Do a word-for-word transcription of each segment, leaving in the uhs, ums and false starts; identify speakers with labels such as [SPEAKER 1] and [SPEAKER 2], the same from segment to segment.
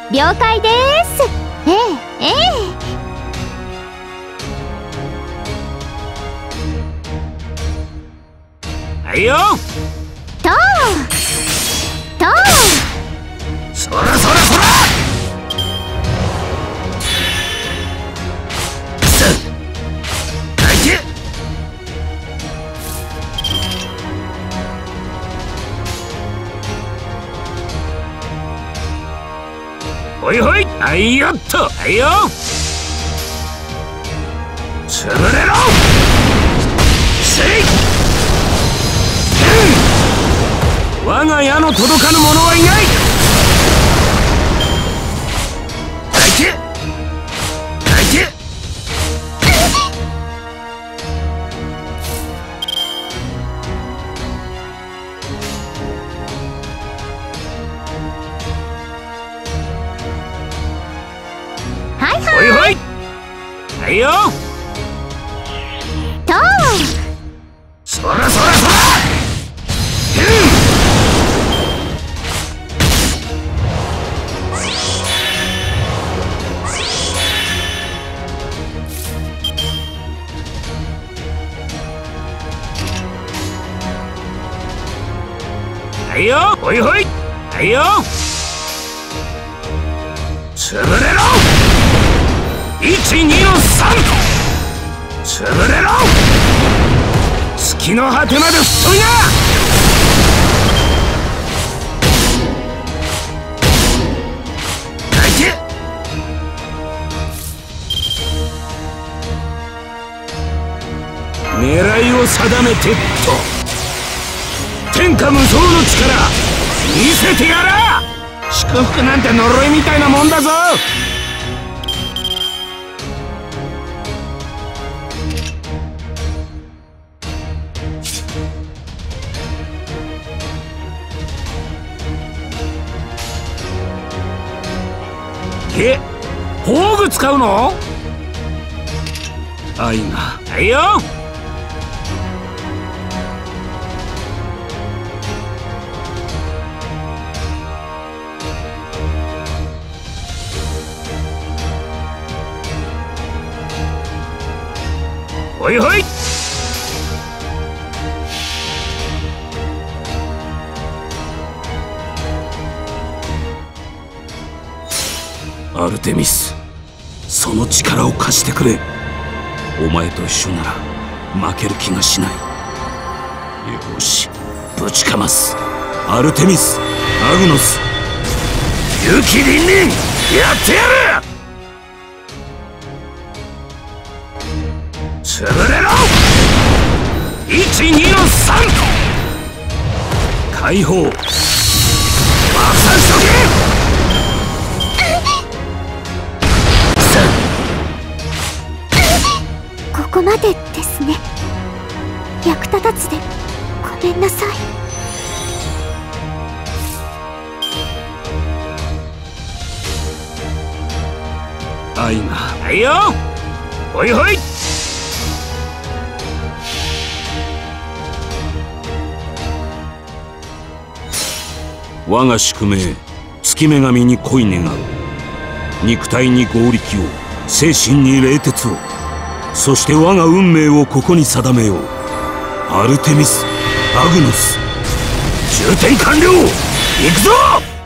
[SPEAKER 1] 了解です。ええええ。
[SPEAKER 2] はいよ。
[SPEAKER 1] とうとう。
[SPEAKER 2] そらそらそら。ほいほい、はいよっと、はいよ。潰れろ。せい。うん、我が矢の届かぬ者はいない。相手相手。
[SPEAKER 1] はいはい。
[SPEAKER 2] ほいほい。はいよ。
[SPEAKER 1] とう。
[SPEAKER 2] そらそらそら。うん。はいよ。ほいほい。はいよ。潰れろ。いちにのさん。潰れろ。月の果てまで吹っ飛びな。相手。狙いを定めてっと。天下無双の力見せてやら。祝福なんて呪いみたいなもんだぞ。え、宝具使うの？愛が。はいよ。ほいほい。アルテミス、その力を貸してくれ。お前と一緒なら負ける気がしない。よし、ぶちかます。アルテミス、アグノス、勇気凛々、やってやる。潰れろ。いちにのさん。解放。爆散しとけ。
[SPEAKER 1] ここまでですね。役立たずでごめんなさい。
[SPEAKER 2] 愛が。はいよ。ほいほい。我が宿命、月女神に恋願う。肉体に合力を、精神に冷徹を、そして我が運命をここに定めよう。アルテミス、アグノス、充填完了。行くぞ。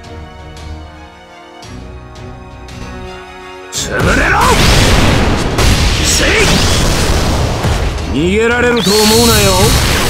[SPEAKER 2] 潰れろ。せい。逃げられると思うなよ。